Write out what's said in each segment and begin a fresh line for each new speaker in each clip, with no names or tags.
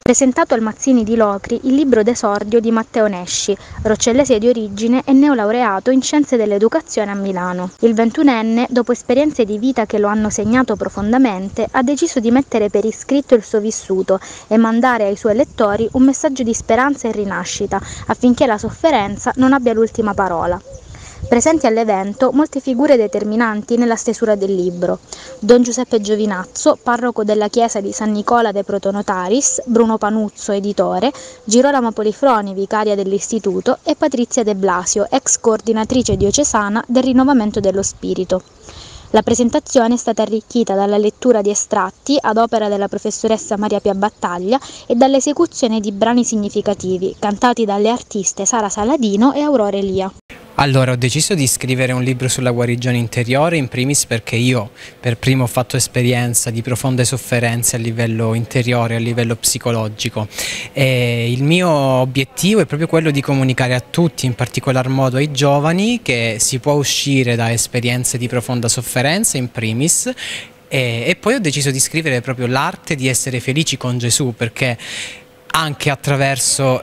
Presentato al Mazzini di Locri il libro d'esordio di Matteo Nesci, roccellese di origine e neolaureato in Scienze dell'Educazione a Milano. Il 21enne, dopo esperienze di vita che lo hanno segnato profondamente, ha deciso di mettere per iscritto il suo vissuto e mandare ai suoi lettori un messaggio di speranza e rinascita, affinché la sofferenza non abbia l'ultima parola. Presenti all'evento molte figure determinanti nella stesura del libro: Don Giuseppe Giovinazzo, parroco della chiesa di San Nicola de Protonotaris, Bruno Panuzzo, editore, Girolamo Polifroni, vicaria dell'istituto, e Patrizia De Blasio, ex coordinatrice diocesana del Rinnovamento dello Spirito. La presentazione è stata arricchita dalla lettura di estratti ad opera della professoressa Maria Pia Battaglia e dall'esecuzione di brani significativi, cantati dalle artiste Sara Saladino e Aurora Elia.
Allora, ho deciso di scrivere un libro sulla guarigione interiore, in primis perché io per primo ho fatto esperienza di profonde sofferenze a livello interiore, a livello psicologico, e il mio obiettivo è proprio quello di comunicare a tutti, in particolar modo ai giovani, che si può uscire da esperienze di profonda sofferenza in primis. E poi ho deciso di scrivere proprio l'arte di essere felici con Gesù, perché anche attraverso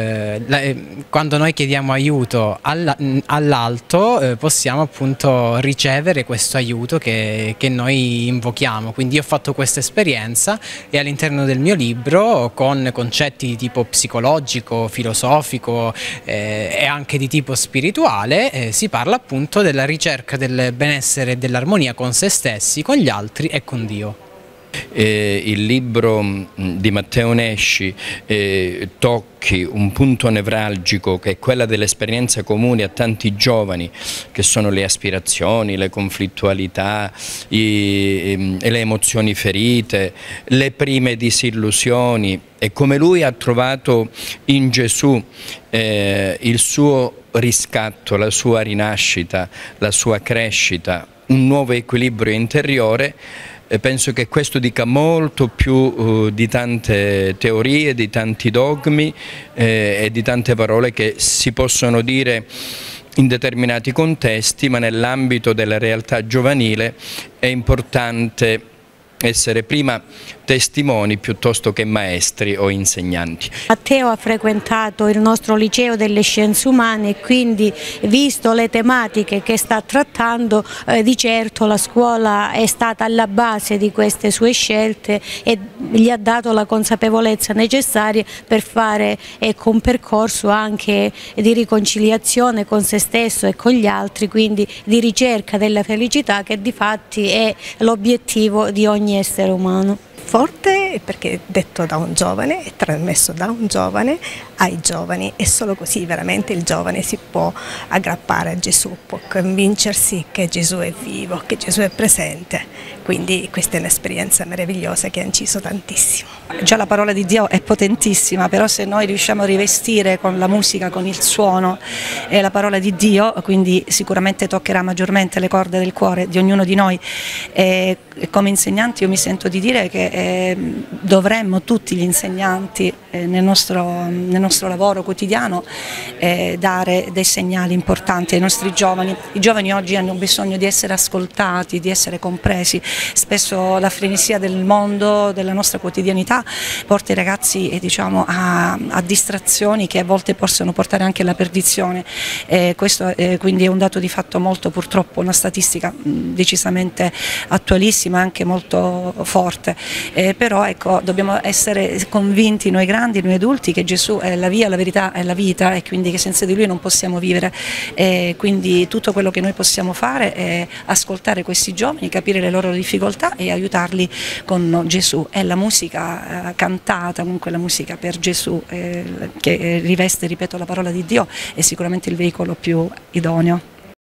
quando noi chiediamo aiuto all'alto possiamo appunto ricevere questo aiuto che noi invochiamo. Quindi io ho fatto questa esperienza e all'interno del mio libro, con concetti di tipo psicologico, filosofico e anche di tipo spirituale, si parla appunto della ricerca del benessere e dell'armonia con se stessi, con gli altri e con Dio.
Il libro di Matteo Nesci tocchi un punto nevralgico, che è quella dell'esperienza comune a tanti giovani, che sono le aspirazioni, le conflittualità, le emozioni ferite, le prime disillusioni, e come lui ha trovato in Gesù il suo riscatto, la sua rinascita, la sua crescita, un nuovo equilibrio interiore. Penso che questo dica molto più di tante teorie, di tanti dogmi e di tante parole che si possono dire in determinati contesti, ma nell'ambito della realtà giovanile è importante essere prima testimoni piuttosto che maestri o insegnanti.
Matteo ha frequentato il nostro liceo delle scienze umane e quindi, visto le tematiche che sta trattando, di certo la scuola è stata alla base di queste sue scelte e gli ha dato la consapevolezza necessaria per fare un percorso anche di riconciliazione con se stesso e con gli altri, quindi di ricerca della felicità, che di fatti è l'obiettivo di ogni essere umano.
Forte perché detto da un giovane e trasmesso da un giovane ai giovani, e solo così veramente il giovane si può aggrappare a Gesù, può convincersi che Gesù è vivo, che Gesù è presente. Quindi questa è un'esperienza meravigliosa che ha inciso tantissimo.
Già la parola di Dio è potentissima, però se noi riusciamo a rivestire con la musica, con il suono la parola di Dio, quindi sicuramente toccherà maggiormente le corde del cuore di ognuno di noi. Come insegnanti io mi sento di dire che dovremmo tutti gli insegnanti nel nostro lavoro quotidiano dare dei segnali importanti ai nostri giovani. I giovani oggi hanno bisogno di essere ascoltati, di essere compresi. Spesso la frenesia del mondo, della nostra quotidianità, porta i ragazzi a distrazioni che a volte possono portare anche alla perdizione. Questo quindi è un dato di fatto molto, purtroppo, una statistica decisamente attualissima, anche molto forte. Però ecco, dobbiamo essere convinti noi grandi, noi adulti, che Gesù è la via, la verità e la vita, e quindi che senza di Lui non possiamo vivere. Quindi tutto quello che noi possiamo fare è ascoltare questi giovani, capire le loro difficoltà e aiutarli con Gesù. È la musica cantata, comunque la musica per Gesù, che riveste, ripeto, la parola di Dio, è sicuramente il veicolo più idoneo.